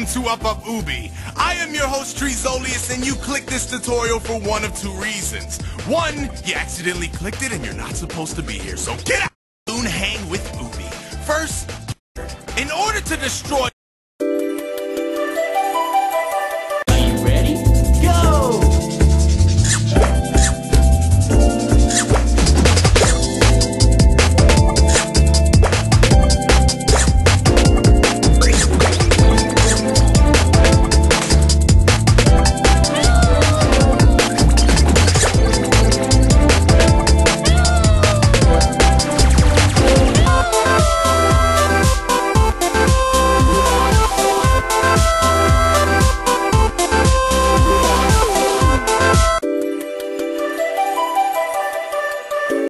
to Up Up Ubi. I am your host Trezolius, and you clicked this tutorial for one of two reasons. One, you accidentally clicked it and you're not supposed to be here, so get out!